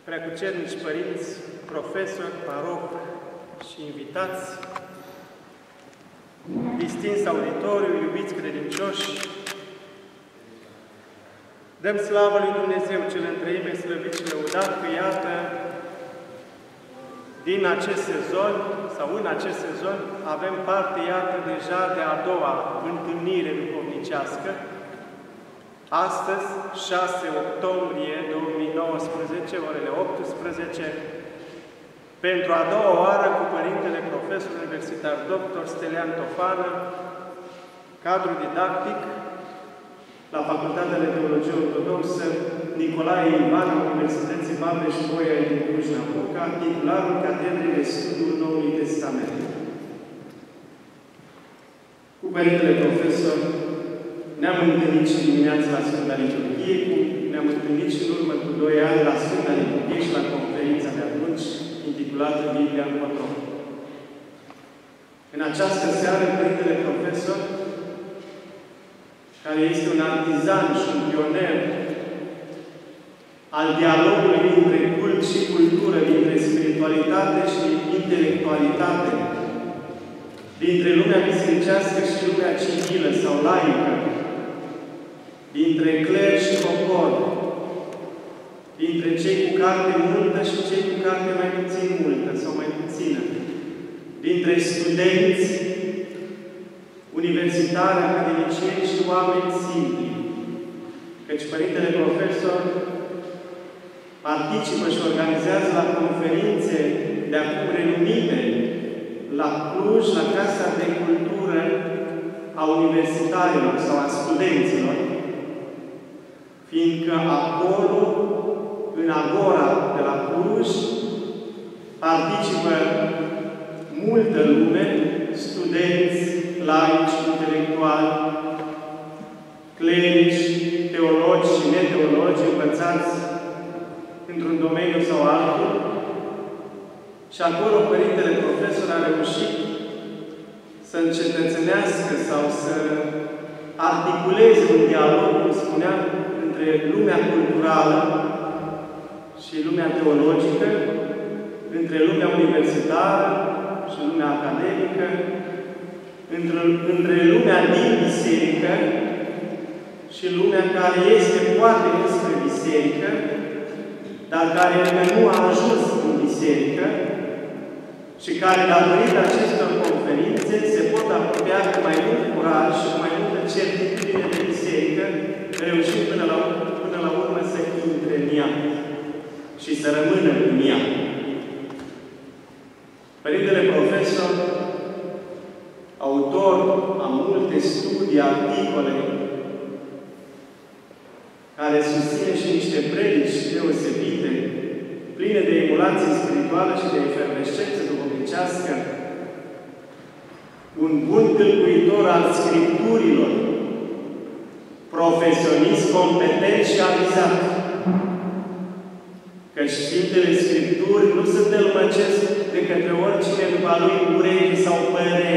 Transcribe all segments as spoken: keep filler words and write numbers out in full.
Preacucernici părinți, profesori, paroc și invitați, distins auditoriu, iubiți credincioși, dăm slavă lui Dumnezeu cel întreime, slăvit și lăudat, că iată, din acest sezon, sau în acest sezon, avem parte, iată, deja de a doua întâlnire duhovnicească, astăzi, șase octombrie două mii nouăsprezece, orele optsprezece, pentru a doua oară cu Părintele Profesor Universitar doctor Stelian Tofană, cadru didactic la Facultatea de Teologie Ortodoxă Nicolae Ivan, Universității Babeș-Bolyai din Cluj-Napoca, titularul Catedrei de Studiul Noului Testament. Cu Părintele Profesor ne-am întâlnit și dimineața la Sfânta Liturghie, ne-am întâlnit și în urmă cu doi ani la Sfânta Liturghie și la conferința de atunci, intitulată Biblia în Potop. În această seară, Părintele Profesor, care este un artizan și un pioner al dialogului dintre cult și cultură, dintre spiritualitate și intelectualitate, dintre lumea bisericească și lumea civilă sau laică, dintre cler și popor, dintre cei cu carte multă și cei cu carte mai puțin multă sau mai puțină, dintre studenți, universitari, academicieni și oameni simpli. Căci Părintele Profesor participă și organizează la conferințe de acum renumite la Cluj, la Casa de Cultură a universitarilor sau a studenților, fiindcă acolo, în Agora de la Cluj, participă multă lume, studenți, laici, intelectuali, clerici, teologi și neteologi, învățați într-un domeniu sau altul. Și acolo Părintele Profesor a reușit să încetățenească sau să articuleze un dialog, cum spuneam, între lumea culturală și lumea teologică, între lumea universitară și lumea academică, între, între lumea din biserică și lumea care este poate despre biserică, dar care încă nu a ajuns în biserică și care, datorită acestor conferințe, se pot apropia cu mai mult curaj și cu mai multă certitudine de biserică, reușind până la, până la urmă să intre în ea și să rămână în ea. Părintele Profesor, autor a multe studii, articole, care susține și niște predici deosebite, pline de emulație spirituală și de efervescență duhovnicească, un bun tâlcuitor al Scripturilor, profesionist competent și avizat, căci Sfintele Scripturi nu se tălmăcesc de către oricine după lui ureche sau părere,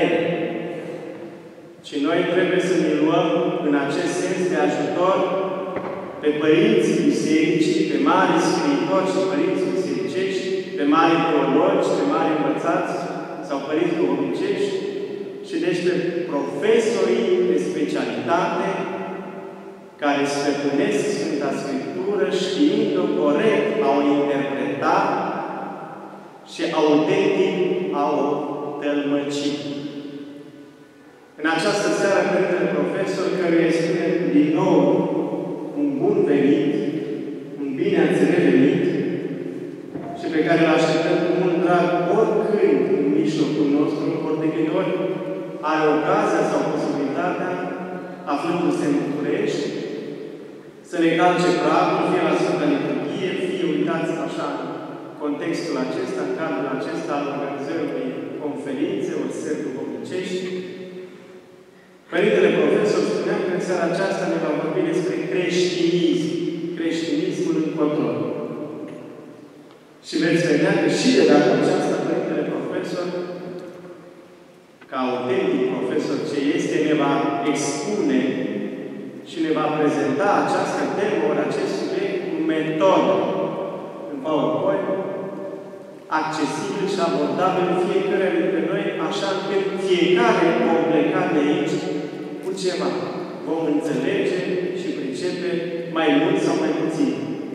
ci noi trebuie să ne luăm în acest sens de ajutor pe părinții bisericii, pe mari scriitori și părinți bisericești, pe mari teologi, pe mari învățați sau părinți duhovnicești și deci pe profesorii de specialitate care stăpânesc Sfânta Scriptură știind-o corect, a o interpreta și autentic a o tălmăci. În această seară, Părintele Profesor, căruia îi spune din nou un bun venit, un bine ați revenit și pe care îl așteptăm cu mult drag oricând în mijlocul nostru, ori de câte ori are ocazia sau posibilitatea, aflându-se în București, să le calce pragul, fie la Sfânta Liturghie, fie, uitați așa, în contextul acesta, în cadrul acesta al organizării conferințe, ori seri duhovnicești. Părintele Profesor spunea că în seara aceasta ne va vorbi despre creștinism, creștinismul în control. Și veți vedea că și de data aceasta, Părintele Profesor, ca autentic profesor ce este, ne va expune și ne va prezenta această temă, ori acest subiect, cu metodă, în PowerPoint, accesibil și abordabil fiecare dintre noi, așa încât fiecare vom pleca de aici cu ceva. Vom înțelege și pricepe mai mult sau mai puțin.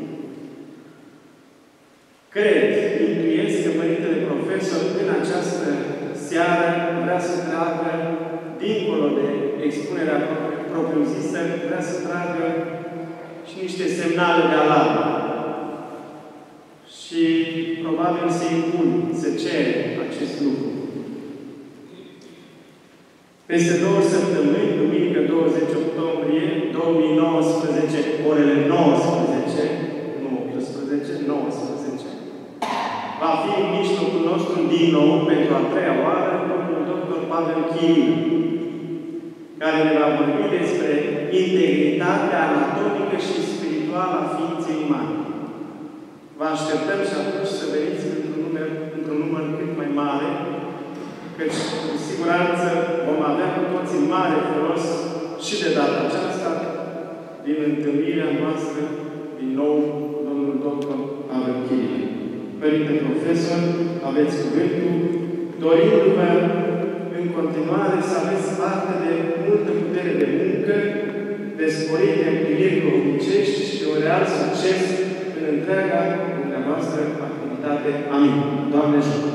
Cred, intuiesc că Părintele Profesor în această seară vrea să tragă, dincolo de expunerea propriu-zisă, vrea să tragă și niște semnale de alarmă. Și probabil să impun, să cer acest lucru. Peste două săptămâni, duminică douăzeci octombrie două mii nouăsprezece, orele nouăsprezece, nu optsprezece, nouăsprezece, va fi în mijlocul nostru din nou, pentru a treia oară, domnul doctor Pavel Chirilă, care ne va vorbi despre integritatea anatomică și spirituală a ființei umane. Vă așteptăm și atunci să veniți într-un număr, într-un număr cât mai mare, căci cu siguranță vom avea cu toții mare folos și de data aceasta din întâlnirea noastră, din nou, domnul doctor Pavel Chirilă. Părinte Profesor, aveți cuvântul, dorindu-vă în continuare să aveți parte de multă putere de muncă, de sporite împliniri duhovnicești și de un real succes în întreaga dumneavoastră activitate. Amin. Doamne ajută!